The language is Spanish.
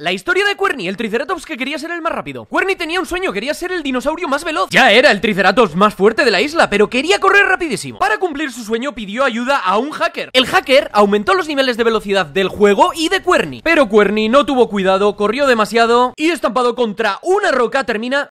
La historia de Querny, el Triceratops que quería ser el más rápido. Querny tenía un sueño, quería ser el dinosaurio más veloz. Ya era el Triceratops más fuerte de la isla, pero quería correr rapidísimo. Para cumplir su sueño pidió ayuda a un hacker. El hacker aumentó los niveles de velocidad del juego y de Querny, pero Querny no tuvo cuidado, corrió demasiado y estampado contra una roca termina